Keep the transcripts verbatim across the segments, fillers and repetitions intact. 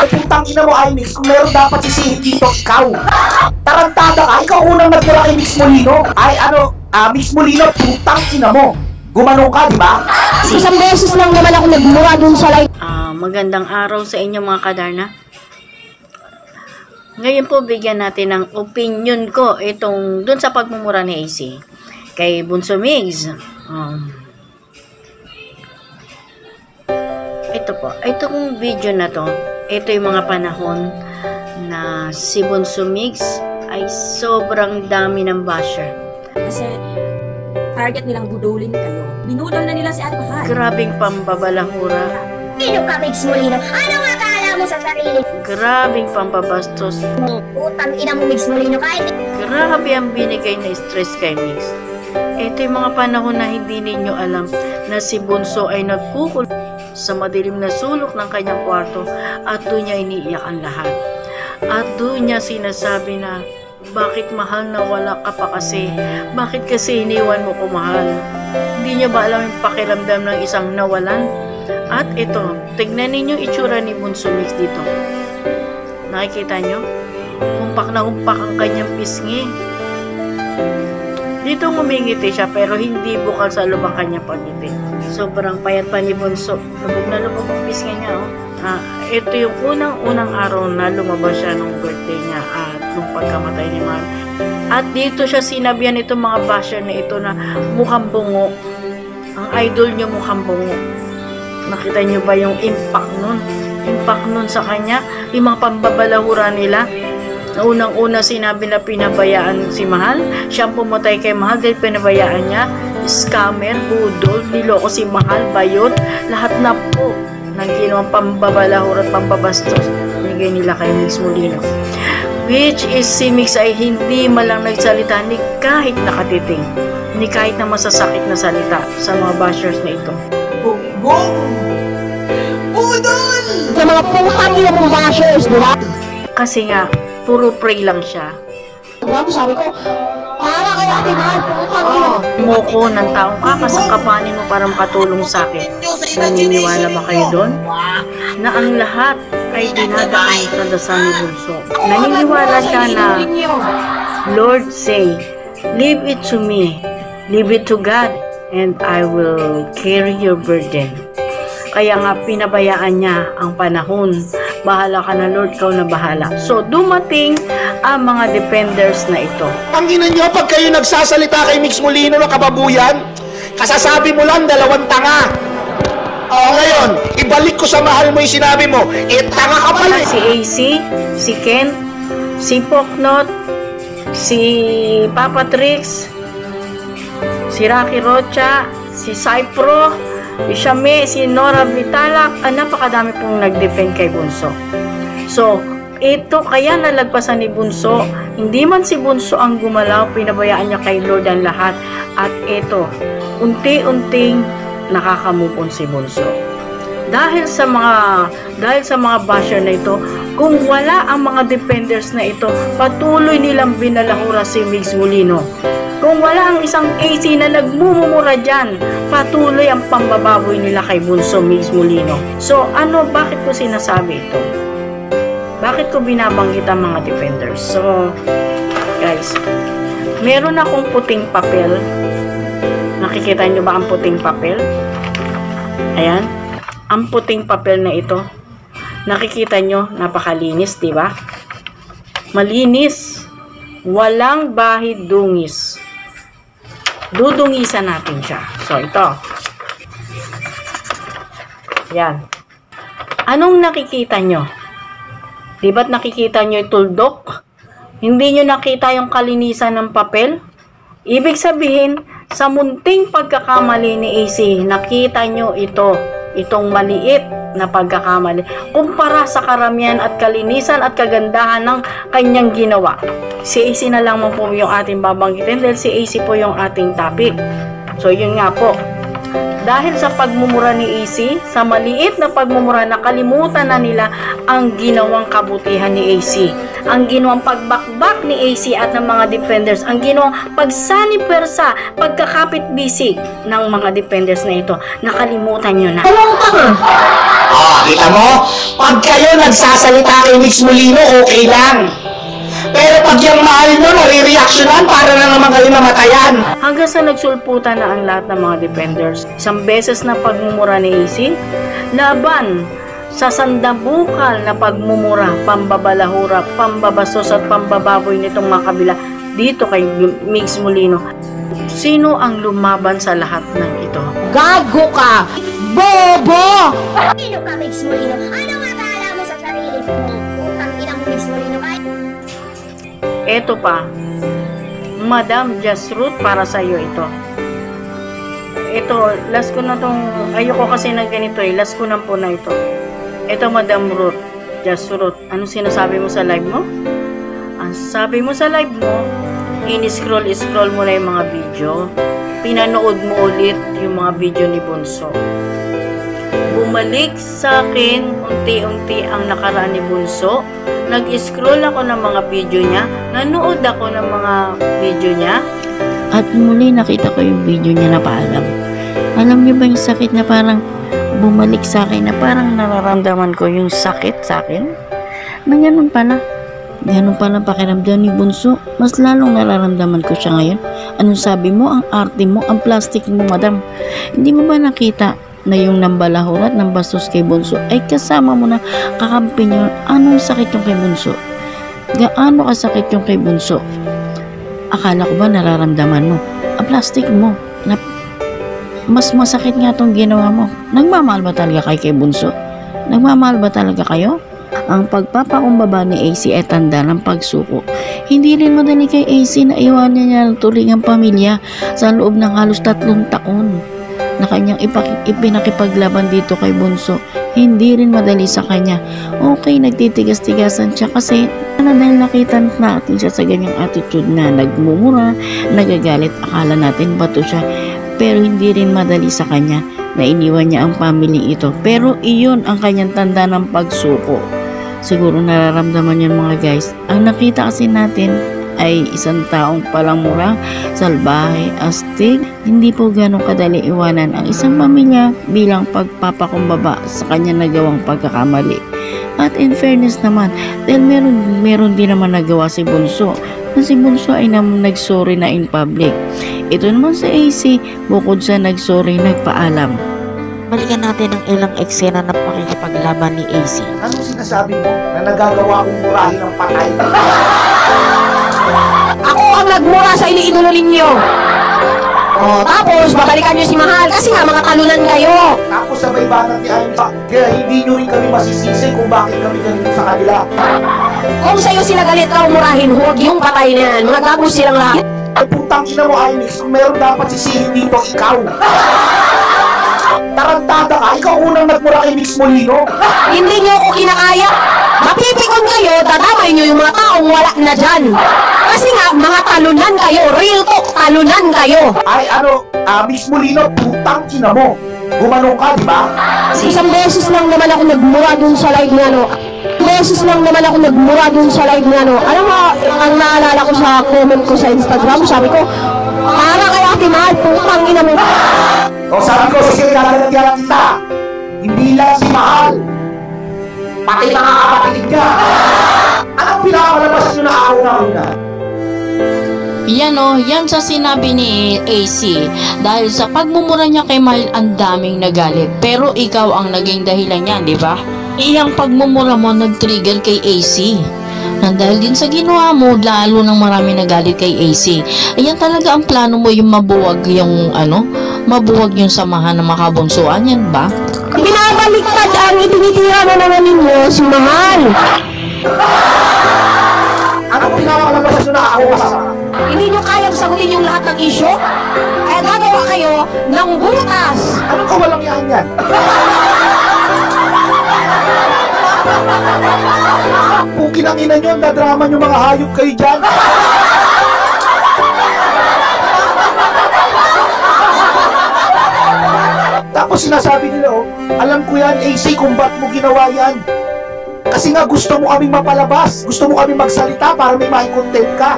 Ay, putang ina mo, Imix. Kung meron dapat sisihit dito, ikaw. Tarantada ka. Ikaw unang nagmura kay Mix Molino. Ay, ano, ah, Mix Molino, putang ina mo. Gumanong ka, di ba? Isang beses lang naman ako nagmura dun sa live. Ah, magandang araw sa inyo mga kadarna. Ngayon po bigyan natin ng opinion ko itong dun sa pagmumura ni A C kay Bunso Migs. Um, ito po, itong video na to, ito yung mga panahon na si Bunso Migs ay sobrang dami ng basher. Kasi target nilang budulin kayo. Binudol na nila si Ate Mahal. Grabing pambabalahura. Sino ka, Migs Molino? Ano nga akala mo sa sarili? Grabing pambabastos. Utang ina mo, Migs Molino, kahit Grabe ang binigay na stress kay Migs. Ito yung mga panahon na hindi ninyo alam na si Bunso ay nagkukul sa madilim na sulok ng kanyang kwarto at doon niya iniiyak ang lahat. At doon niya sinasabi na, bakit mahal na wala ka pa kasi? Bakit kasi iniwan mo ko mahal? Hindi niya ba alam yung pakiramdam ng isang nawalan? At ito, tignan ninyo itsura ni Bunso Migs dito. Nakikita nyo? Humpak na humpak ang kanyang pisngi. Dito ngumingiti siya pero hindi bukal sa loob ang kanyang pagngiti. Sobrang payat pa ni Bunso. Lubog na lubog ang pisngi niya. Oh. Ah, ito yung unang-unang araw na lumabas siya nung birthday niya at nung pagkamatay ni Mahal. At dito siya sinabihan itong mga basher na ito na mukhang bungo. Ang idol niyo mukhang bungo. Nakita niyo ba yung impact nun? Impact nun sa kanya? Yung mga pambabalahura nila? Na unang-una sinabi na pinabayaan si Mahal. Siya ang pumatay kay Mahal dahil pinabayaan niya. Scammer, budol, niloko si Mahal, bayot. Lahat na po ng ginawang pambabalahura at pambabastos binigay nila kay Migs Molino. Which is si Migs ay hindi malang nagsalita ni kahit nakatiting. Ni kahit na masasakit na salita sa mga bashers na ito. Gonggong! Budol! Sa mga putang ina mong bashers, di ba? Kasi nga, puro pray lang siya. Diba? Sabi ko, para kay Ate Mahal, putang ina. Moko ng taong kakasangkapanin mo para makatulong sa akin. Naniniwala ba kayo doon? Na ang lahat ay dinadaan sa dasal ni Bunso. Naniniwala siya na, Lord say, leave it to me, leave it to God, and I will carry your burden. Kaya nga pinabayaan niya ang panahon. Bahala ka na Lord, kau na bahala. So dumating ang mga defenders na ito. Ang ina nyo, pag kayo nagsasalita kay Mix Molino na kababuyan, kasasabi mo lang dalawang tanga. O ngayon, ibalik ko sa Mahal mo yung sinabi mo, eh tanga ka pala. Si A C, si Ken, si Poknot, si Papa Trix, si Rocky Rocha, si Cypro, si Shame, si Nora Vitalak, ah, napakadami pong nag-defend kay Bunso. So, ito kaya nalagpasan ni Bunso, hindi man si Bunso ang gumalaw, pinabayaan niya kay Lord ang lahat. At ito, unti-unting nakakamove on si Bunso. Dahil sa mga dahil sa mga basher na ito, kung wala ang mga defenders na ito, patuloy nilang binalahura si Migs Molino. Kung wala ang isang A C na nagmumumura dyan, patuloy ang pambababoy nila kay Bunso Migs Molino. So, ano, bakit ko sinasabi ito? Bakit ko binabanggit ang mga defenders? So, guys, meron akong puting papel. Nakikita nyo ba ang puting papel? Ayan. Ang puting papel na ito. Nakikita nyo, napakalinis, di ba? Malinis. Walang bahid dungis. Dudungisan natin siya. So, ito. Yan. Anong nakikita nyo? Di ba't nakikita nyo yung tuldok? Hindi nyo nakita yung kalinisan ng papel? Ibig sabihin, sa munting pagkakamali ni A C, nakita nyo ito. Itong maliit na pagkakamali. Kumpara sa karamihan at kalinisan at kagandahan ng kanyang ginawa. Si A C na lang mo po yung ating babanggitin dahil si A C po yung ating topic. So, yun nga po. Dahil sa pagmumura ni A C, sa maliit na pagmumura, nakalimutan na nila ang ginawang kabutihan ni A C. ang ginawang pagbakbak ni A C at ng mga defenders, ang ginawang pagsani-pwersa, pagkakapit-bisig ng mga defenders na ito. Nakalimutan nyo na. Ah, kita mo? Pag kayo nagsasalita kay Mix Molino, okay lang. Pero pag yung mahal nyo, nare-reactionan, para na naman kayo namatayan. Hanggang sa nagsulputan na ang lahat ng mga defenders. Isang beses na pagmumura ni A C, laban sa sandabukal na pagmumura, pambabalahura, pambabastos at pambababoy nitong mga kabila dito kay Mix Molino. Sino ang lumaban sa lahat ng ito? Gago ka! Bobo! Sino ka, Mix Molino? Ano nga akala mo sa sarili mo? Utang inang Mix Molino ka? Eto pa, Madam Just Ruth, para sa iyo ito. Ito, last ko na tong, ayoko kasi ng ganito eh, last ko na po na ito. Ito, Madam Ruth, Just Ruth, ano sinasabi mo sa live mo? Ang sabi mo sa live mo, in-scroll-scroll mo na yung mga video, pinanood mo ulit yung mga video ni Bunso. Bumalik sa akin unti-unti ang nakaraan ni Bunso. Nag-scroll ako ng mga video niya, nanood ako ng mga video niya, at muli nakita ko yung video niya na paalam. Alam niyo ba yung sakit na parang bumalik sa akin, na parang nararamdaman ko yung sakit sa akin? Na ganun pala. Ganun pala pakiramdam ni Bunso. Mas lalong nararamdaman ko siya ngayon. Anong sabi mo? Ang arte mo, ang plastic mo, madam. Hindi mo ba nakita na yung nambalahurat ng bastos kay Bunso ay kasama mo na kakampi niyo? Anong sakit yung kay Bunso? Gaano kasakit yung kay Bunso? Akala ko ba nararamdaman mo ang plastic mo na mas masakit nga tong ginawa mo? Nagmamahal ba talaga kay kay Bunso? Nagmamahal ba talaga kayo? Ang pagpapakumbaba ni A C ay tanda ng pagsuko. Hindi rin madali kay A C na iwanan niya ng tulingang pamilya sa loob ng halos tatlong taon na kanyang ipinakipaglaban dito kay Bunso. Hindi rin madali sa kanya. Okay, nagtitigas-tigasan siya kasi na dahil nakita natin siya sa ganyang attitude na nagmumura, nagagalit, akala natin bato siya. Pero hindi rin madali sa kanya na iniwan niya ang family ito. Pero iyon ang kanyang tanda ng pagsuko. Siguro nararamdaman niyan mga guys. Ang nakita kasi natin ay isang taong palang mura, salbahe, astig. Hindi po ganong kadali iwanan ang isang pamilya bilang pagpapakumbaba sa kanya nagawang pagkakamali. At in fairness naman, dahil meron, meron din naman nagawa si Bunso, na si Bunso ay naman nagsorry na in public. Ito naman sa A C, bukod sa nagsorry, nagpaalam. Balikan natin ang ilang eksena ng pakikipaglaban ni A C. Anong sinasabi mo na nagagawa kong murahin ng patay? Ako ang nagmura sa iniidolo ninyo. O, tapos babalikan nyo si Mahal kasi nga mga talunan kayo. Tapos sabay banat ni Ivy, kaya hindi nyo rin kami masisisi kung bakit kami ganito sa kanila. Kung sa'yo sila galit raw murahin, huwag yung patay na yan. Mga gagos silang lahat. Ay putang ina mo, Ivy, kung meron dapat sisihin dito, ikaw. Tarantada ka, ikaw unang nagmura kay Mix Molino. Hindi nyo ako kinakaya. Mapipikon kayo, dadamay nyo yung mga taong wala na dyan. Kasi nga, mga talunan kayo. Real talk, talunan kayo. Ay ano, uh, Mix Molino, putang ina mo. Gumanong ka, di ba? Isang beses lang naman ako nagmura dun sa live na ano. Beses lang naman ako nagmura dun sa live na ano. Alam mo, ang naalala ko sa comment ko sa Instagram, sabi ko, para kay Ate Mahal, putang ina mo. O sabi ko, sige, gaganatihan kita. Hindi lang si Mahal, pati mga kapatid niya. Anong pinakalabas nyo na ako na una? Yan o, yan sa sinabi ni A C. Dahil sa pagmumura niya kay Mahal, ang daming nagalit. Pero ikaw ang naging dahilan niyan, di ba? Iyang pagmumura mo nag-trigger kay A C. Nang dahil din sa ginawa mo, lalo nang marami nagalit kay A C. Ayan talaga ang plano mo, yung mabuwag yung ano, mabuwag yung samahan ng makabunsuan, yan ba? Binabaliktad ang itinitira na naman ninyo si Mahal. Anong pinakalabas nyo na ako kasama? Hindi nyo kayang sagutin yung lahat ng isyo? Kaya gagawa kayo ng butas. Anong kawalang yan yan? Pukin ang ina nyo, nadrama nyo mga hayop kayo dyan. Tapos sinasabi nila, oh, alam ko yan, A C, kung ba't mo ginawa yan. Kasi nga gusto mo kaming mapalabas. Gusto mo kaming magsalita para may mai-content ka.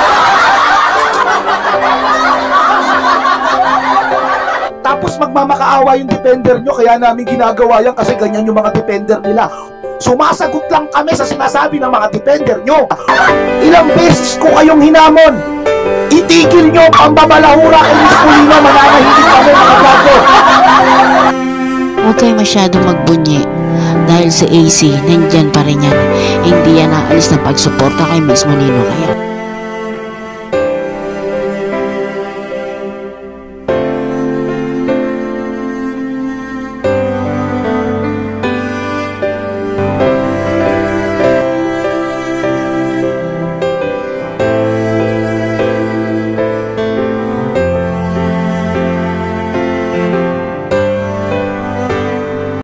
Tapos magmamakaawa yung defender nyo, kaya namin ginagawa yan kasi ganyan yung mga defender nila. Sumasagot lang kami sa sinasabi ng mga defender nyo. Ilang beses ko kayong hinamon. Itigil nyo ang babalahura kay Miss Molino, mananahimik kami mga bago. Huwag kayo masyadong magbunyi dahil si A C nandyan pa rin yan. Hindi yan aalis ng pagsuporta kay Miss Molino. Kaya